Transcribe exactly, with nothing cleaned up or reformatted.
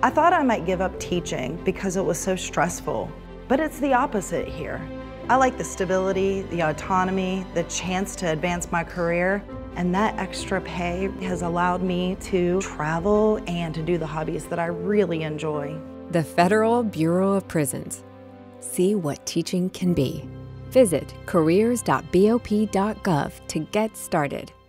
I thought I might give up teaching because it was so stressful, but it's the opposite here. I like the stability, the autonomy, the chance to advance my career, and that extra pay has allowed me to travel and to do the hobbies that I really enjoy. The Federal Bureau of Prisons. See what teaching can be. Visit careers dot B O P dot gov to get started.